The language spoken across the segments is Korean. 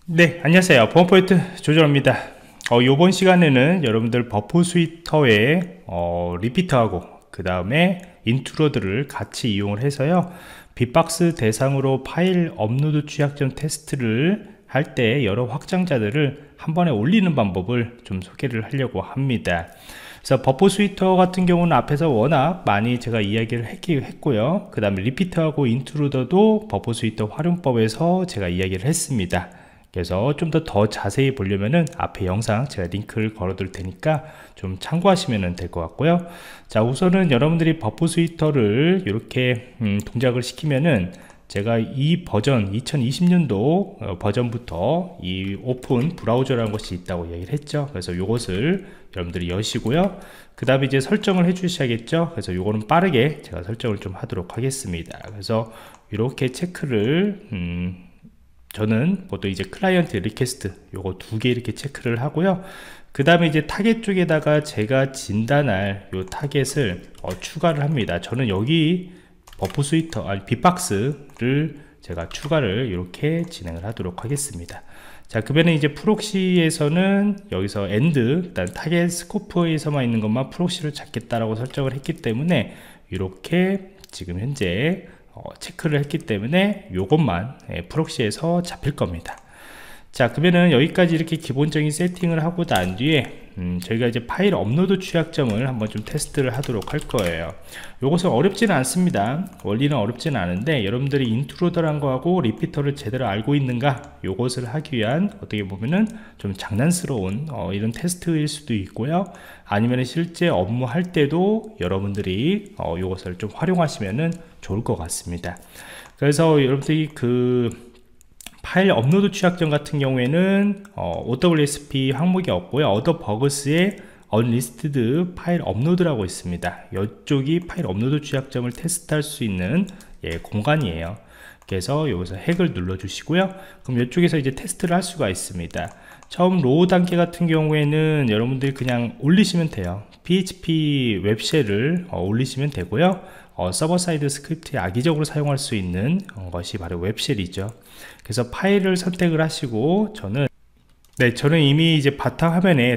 네, 안녕하세요. 보안포인트 조정입니다. 이번 시간에는 여러분들 버프 스위터의 리피터하고 그 다음에 인트로드를 같이 이용을 해서요, 빗박스 대상으로 파일 업로드 취약점 테스트를 할 때 여러 확장자들을 한 번에 올리는 방법을 좀 소개를 하려고 합니다. 그래서 버프 스위터 같은 경우는 앞에서 워낙 많이 제가 이야기를 했고요. 그 다음에 리피터하고 인트루더도 버프 스위터 활용법에서 제가 이야기를 했습니다. 그래서 좀 더 자세히 보려면은 앞에 영상 제가 링크를 걸어 둘 테니까 좀 참고하시면 될 것 같고요. 자, 우선은 여러분들이 버프 스위터를 이렇게 동작을 시키면은 제가 이 버전 2020년도 버전부터 이 오픈 브라우저라는 것이 있다고 얘기를 했죠. 그래서 이것을 여러분들이 여시고요, 그 다음에 이제 설정을 해 주셔야겠죠. 그래서 요거는 빠르게 제가 설정을 좀 하도록 하겠습니다. 그래서 이렇게 체크를 저는 보통 이제 클라이언트 리퀘스트 요거 두 개 이렇게 체크를 하고요. 그 다음에 이제 타겟 쪽에다가 제가 진단할 요 타겟을 추가를 합니다. 저는 여기 버프 스위터 빗박스를 제가 추가를 이렇게 진행을 하도록 하겠습니다. 자, 그러면 이제 프록시에서는 여기서 엔드 일단 타겟 스코프에서만 있는 것만 프록시를 찾겠다라고 설정을 했기 때문에 이렇게 지금 현재 체크를 했기 때문에 요것만 프록시에서 잡힐 겁니다. 자, 그러면은 여기까지 이렇게 기본적인 세팅을 하고 난 뒤에 저희가 이제 파일 업로드 취약점을 한번 좀 테스트를 하도록 할 거예요. 요것은 어렵지는 않습니다. 원리는 어렵지는 않은데 여러분들이 인트로더란 거하고 리피터를 제대로 알고 있는가, 요것을 하기 위한 어떻게 보면은 좀 장난스러운 이런 테스트일 수도 있고요, 아니면 실제 업무할 때도 여러분들이 요것을 좀 활용하시면은 좋을 것 같습니다. 그래서 여러분들이 파일 업로드 취약점 같은 경우에는 OWSP 항목이 없고요, 어더 버그스의 unlisted 파일 업로드라고 있습니다. 이쪽이 파일 업로드 취약점을 테스트할 수 있는 공간이에요. 그래서 여기서 핵을 눌러 주시고요, 그럼 이쪽에서 이제 테스트를 할 수가 있습니다. 처음 로우 단계 같은 경우에는 여러분들이 그냥 올리시면 돼요. PHP 웹쉘을 올리시면 되고요, 서버 사이드 스크립트에 악의적으로 사용할 수 있는 것이 바로 웹쉘이죠. 그래서 파일을 선택을 하시고 저는 이미 이제 바탕화면에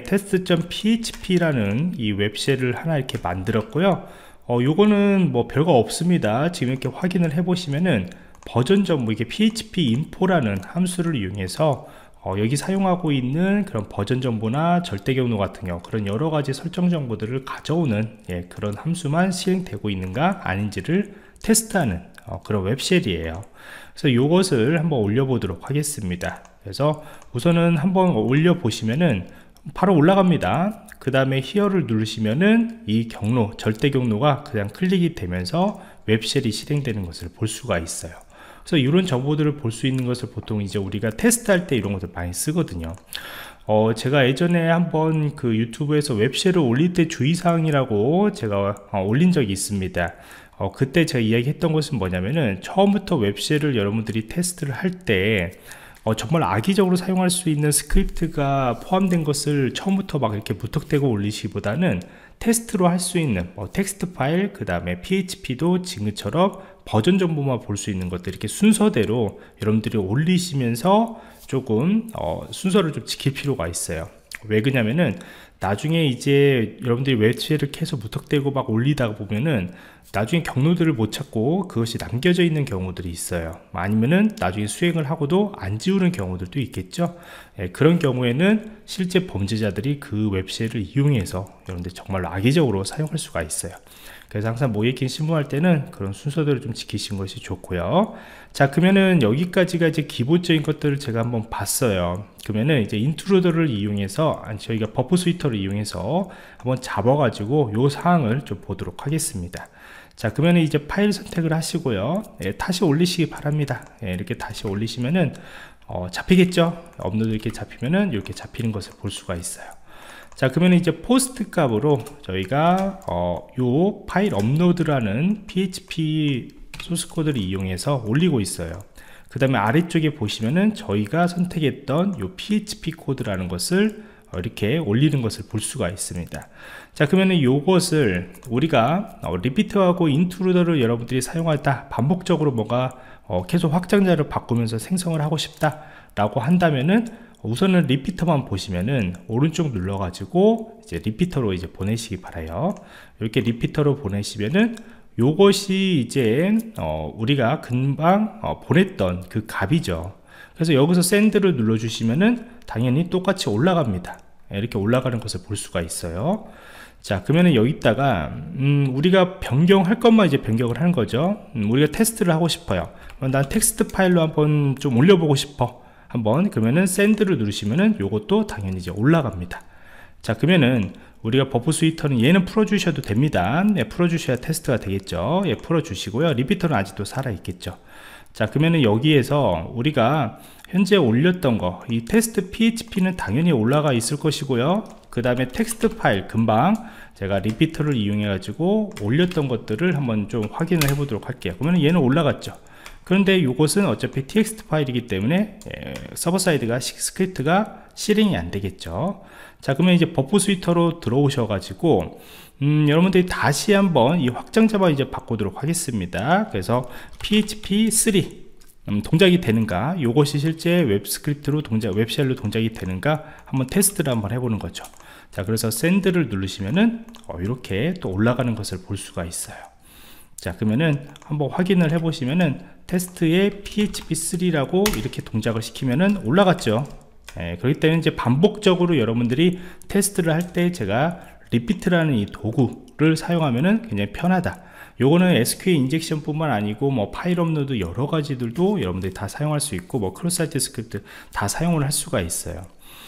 test.php라는 이 웹쉘을 하나 이렇게 만들었고요. 요거는 뭐 별거 없습니다. 지금 이렇게 확인을 해 보시면은 버전 정보, 이게 php info라는 함수를 이용해서 여기 사용하고 있는 그런 버전 정보나 절대 경로 같은 경우 그런 여러가지 설정 정보들을 가져오는 그런 함수만 실행되고 있는가 아닌지를 테스트하는 그런 웹쉘이에요. 그래서 이것을 한번 올려보도록 하겠습니다. 그래서 우선은 한번 올려 보시면은 바로 올라갑니다. 그 다음에 히어를 누르시면은 이 경로, 절대 경로가 그냥 클릭이 되면서 웹쉘이 실행되는 것을 볼 수가 있어요. 그래서 이런 정보들을 볼 수 있는 것을 보통 이제 우리가 테스트할 때 이런 것들 많이 쓰거든요. 제가 예전에 한번 그 유튜브에서 웹쉘을 올릴 때 주의사항이라고 제가 올린 적이 있습니다. 그때 제가 이야기했던 것은 뭐냐면은 처음부터 웹쉘을 여러분들이 테스트를 할 때 정말 악의적으로 사용할 수 있는 스크립트가 포함된 것을 처음부터 막 이렇게 무턱대고 올리시기보다는 테스트로 할 수 있는 텍스트 파일, 그 다음에 PHP도 지금처럼 버전 정보만 볼 수 있는 것들 이렇게 순서대로 여러분들이 올리시면서 조금 순서를 좀 지킬 필요가 있어요. 왜 그러냐면은 나중에 이제 여러분들이 웹쉘을 계속 무턱대고 막 올리다가 보면은 나중에 경로들을 못 찾고 그것이 남겨져 있는 경우들이 있어요. 아니면은 나중에 수행을 하고도 안 지우는 경우들도 있겠죠. 그런 경우에는 실제 범죄자들이 그 웹쉘을 이용해서 여러분들 정말로 악의적으로 사용할 수가 있어요. 그래서 항상 모이킹 신문할 때는 그런 순서들을 좀 지키신 것이 좋고요. 자, 그러면은 여기까지가 이제 기본적인 것들을 제가 한번 봤어요. 그러면은 이제 인트루더를 이용해서 저희가 버프 스위터를 이용해서 한번 잡아가지고 요 사항을 좀 보도록 하겠습니다. 자, 그러면 이제 파일 선택을 하시고요, 다시 올리시기 바랍니다. 이렇게 다시 올리시면은 잡히겠죠. 업로드 이렇게 잡히면은 이렇게 잡히는 것을 볼 수가 있어요. 자, 그러면 이제 포스트 값으로 저희가 요 파일 업로드라는 PHP 소스 코드를 이용해서 올리고 있어요. 그 다음에 아래쪽에 보시면은 저희가 선택했던 요 PHP 코드라는 것을 이렇게 올리는 것을 볼 수가 있습니다. 자, 그러면은 요것을 우리가 리피터하고 인트루더를 여러분들이 사용하다 반복적으로 뭔가 계속 확장자를 바꾸면서 생성을 하고 싶다 라고 한다면은 우선은 리피터만 보시면은 오른쪽 눌러 가지고 이제 리피터로 이제 보내시기 바라요. 이렇게 리피터로 보내시면은 요것이 이제 우리가 금방 보냈던 그 값이죠. 그래서 여기서 샌드를 눌러 주시면은 당연히 똑같이 올라갑니다. 이렇게 올라가는 것을 볼 수가 있어요. 자, 그러면은 여기다가 우리가 변경할 것만 이제 변경을 하는 거죠. 우리가 테스트를 하고 싶어요. 난 텍스트 파일로 한번 좀 올려보고 싶어. 한번 그러면은 샌드를 누르시면은 요것도 당연히 이제 올라갑니다. 자, 그러면은 우리가 버프 스위터는 얘는 풀어주셔도 됩니다. 네, 풀어주셔야 테스트가 되겠죠. 예, 풀어주시고요. 리피터는 아직도 살아있겠죠. 자, 그러면은 여기에서 우리가 현재 올렸던 거, 이 테스트 php는 당연히 올라가 있을 것이고요. 그 다음에 텍스트 파일 금방 제가 리피터를 이용해 가지고 올렸던 것들을 한번 좀 확인을 해 보도록 할게요. 그러면 얘는 올라갔죠. 그런데 이것은 어차피 txt 파일이기 때문에 서버 사이드가 스크립트가 실행이 안 되겠죠. 자, 그러면 이제 버프 스위터로 들어오셔 가지고 여러분들이 다시 한번 이 확장자만 이제 바꾸도록 하겠습니다. 그래서 php3 동작이 되는가, 이것이 실제 웹 스크립트로 웹쉘로 동작이 되는가 한번 테스트를 한번 해보는 거죠. 자, 그래서 샌드를 누르시면은 이렇게 또 올라가는 것을 볼 수가 있어요. 자, 그러면은 한번 확인을 해 보시면은 테스트에 php3라고 이렇게 동작을 시키면은 올라갔죠. 그렇기 때문에 이제 반복적으로 여러분들이 테스트를 할 때 제가 리피트라는 이 도구를 사용하면은 굉장히 편하다. 요거는 SQL 인젝션 뿐만 아니고 뭐 파일 업로드 여러 가지들도 여러분들이 다 사용할 수 있고 뭐 크로스 사이트 스크립트 다 사용을 할 수가 있어요.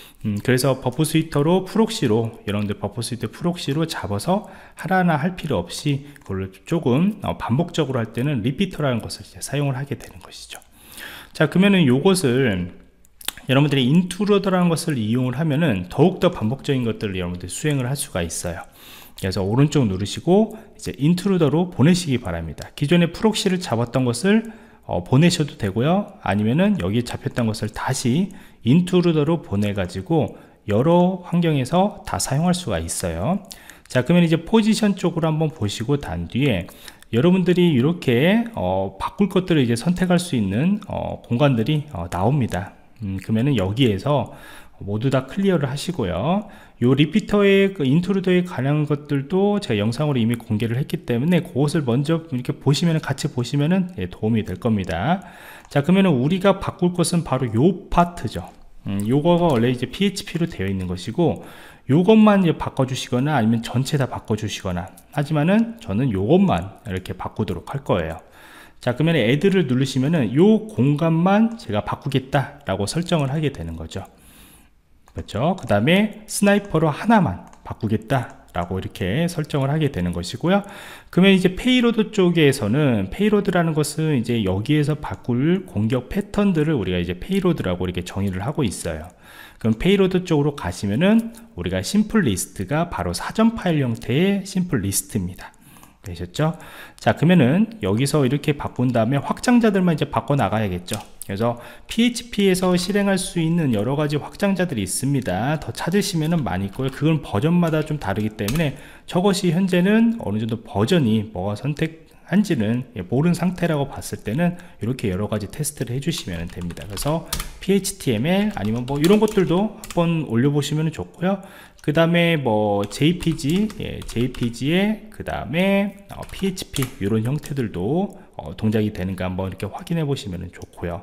그래서 버프 스위터로 프록시로 여러분들 버프 스위터 프록시로 잡아서 하나하나 할 필요 없이 그걸 조금 반복적으로 할 때는 리피터라는 것을 이제 사용을 하게 되는 것이죠. 자, 그러면은 요것을 여러분들이 인트루더라는 것을 이용을 하면은 더욱더 반복적인 것들을 여러분들이 수행을 할 수가 있어요. 그래서 오른쪽 누르시고 이제 인트루더로 보내시기 바랍니다. 기존에 프록시를 잡았던 것을 보내셔도 되고요. 아니면은 여기 잡혔던 것을 다시 인트루더로 보내 가지고 여러 환경에서 다 사용할 수가 있어요. 자, 그러면 이제 포지션 쪽으로 한번 보시고 단 뒤에 여러분들이 이렇게 바꿀 것들을 이제 선택할 수 있는 공간들이 나옵니다. 그러면은 여기에서 모두 다 클리어를 하시고요. 요 리피터의 그 인트루더에 관한 것들도 제가 영상으로 이미 공개를 했기 때문에 그것을 먼저 이렇게 보시면 같이 보시면은 도움이 될 겁니다. 자, 그러면은 우리가 바꿀 것은 바로 요 파트죠. 요거가 원래 이제 PHP로 되어 있는 것이고 요것만 이제 바꿔주시거나 아니면 전체 다 바꿔주시거나 하지만은 저는 요것만 이렇게 바꾸도록 할 거예요. 자, 그러면 add를 누르시면은 요 공간만 제가 바꾸겠다 라고 설정을 하게 되는 거죠. 그렇죠. 그 다음에 스나이퍼로 하나만 바꾸겠다 라고 이렇게 설정을 하게 되는 것이고요. 그러면 이제 페이로드 쪽에서는 페이로드라는 것은 이제 여기에서 바꿀 공격 패턴들을 우리가 이제 페이로드라고 이렇게 정의를 하고 있어요. 그럼 페이로드 쪽으로 가시면은 우리가 심플 리스트가 바로 사전 파일 형태의 심플 리스트입니다. 되셨죠? 자, 그러면은 여기서 이렇게 바꾼 다음에 확장자들만 이제 바꿔 나가야겠죠. 그래서 PHP에서 실행할 수 있는 여러 가지 확장자들이 있습니다. 더 찾으시면은 많이 있고요. 그건 버전마다 좀 다르기 때문에 저것이 현재는 어느 정도 버전이 뭐가 선택한지는 모르는 상태라고 봤을 때는 이렇게 여러 가지 테스트를 해주시면 됩니다. 그래서 PHTML 아니면 뭐 이런 것들도 한번 올려보시면 좋고요. 그 다음에 뭐 JPG, JPG에 그 다음에 PHP 이런 형태들도 동작이 되는가 한번 이렇게 확인해 보시면 좋고요.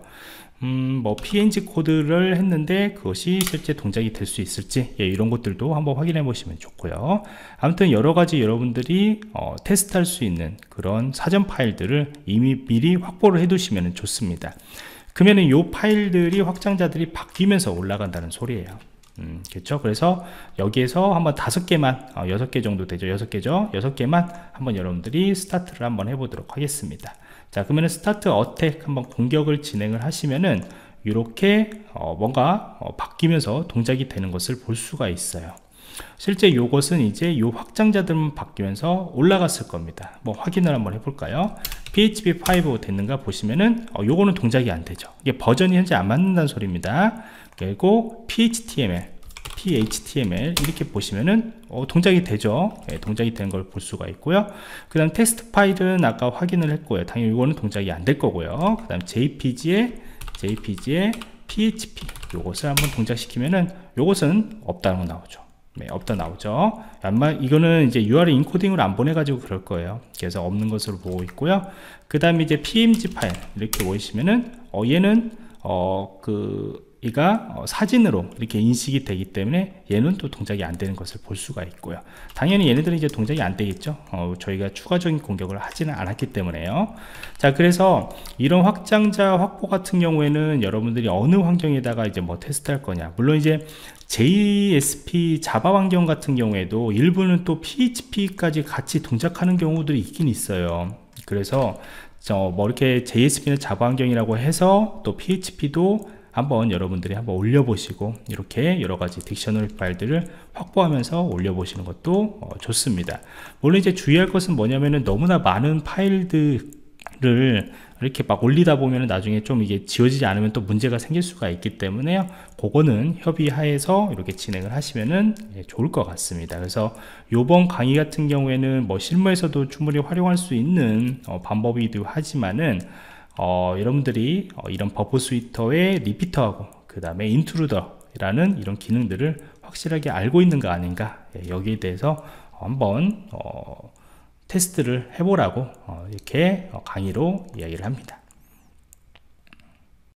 뭐 PNG 코드를 했는데 그것이 실제 동작이 될 수 있을지 이런 것들도 한번 확인해 보시면 좋고요. 아무튼 여러 가지 여러분들이 테스트할 수 있는 그런 사전 파일들을 이미 미리 확보를 해 두시면 좋습니다. 그러면은 이 파일들이 확장자들이 바뀌면서 올라간다는 소리예요. 그렇죠. 그래서 여기에서 한번 5개만 6개 정도 되죠. 6개죠. 6개만 한번 여러분들이 스타트를 한번 해보도록 하겠습니다. 자, 그러면 스타트 어택 한번 공격을 진행을 하시면은 이렇게 뭔가 바뀌면서 동작이 되는 것을 볼 수가 있어요. 실제 요것은 이제 요 확장자들만 바뀌면서 올라갔을 겁니다. 뭐 확인을 한번 해볼까요? PHP5 됐는가 보시면은 요거는 동작이 안 되죠. 이게 버전이 현재 안 맞는다는 소리입니다. 그리고 PHTML PHTML 이렇게 보시면은 동작이 되죠. 예, 동작이 된 걸 볼 수가 있고요. 그 다음 텍스트 파일은 아까 확인을 했고요. 당연히 이거는 동작이 안 될 거고요. 그 다음 JPG에 PHP 요것을 한번 동작시키면은 요것은 없다는 거 나오죠. 네, 없다 나오죠. 아마 이거는 이제 URL 인코딩으로 안 보내가지고 그럴 거예요. 그래서 없는 것으로 보고 있고요. 그 다음에 이제 PNG 파일 이렇게 보시면은 얘는 얘가 사진으로 이렇게 인식이 되기 때문에 얘는 또 동작이 안 되는 것을 볼 수가 있고요. 당연히 얘네들은 이제 동작이 안 되겠죠. 저희가 추가적인 공격을 하지는 않았기 때문에요. 자, 그래서 이런 확장자 확보 같은 경우에는 여러분들이 어느 환경에다가 이제 뭐 테스트할 거냐. 물론 이제 JSP 자바 환경 같은 경우에도 일부는 또 PHP까지 같이 동작하는 경우들이 있긴 있어요. 그래서 뭐 이렇게 JSP는 자바 환경이라고 해서 또 PHP도 한번 여러분들이 한번 올려보시고 이렇게 여러가지 딕셔너리 파일들을 확보하면서 올려보시는 것도 좋습니다. 물론 이제 주의할 것은 뭐냐면은 너무나 많은 파일들을 이렇게 막 올리다 보면은 나중에 좀 이게 지워지지 않으면 또 문제가 생길 수가 있기 때문에요. 그거는 협의하에서 이렇게 진행을 하시면은 좋을 것 같습니다. 그래서 요번 강의 같은 경우에는 뭐 실무에서도 충분히 활용할 수 있는 방법이기도 하지만은 여러분들이 이런 버프 스위터의 리피터하고 그 다음에 인트루더라는 이런 기능들을 확실하게 알고 있는 거 아닌가, 여기에 대해서 한번 테스트를 해보라고 이렇게 강의로 이야기를 합니다.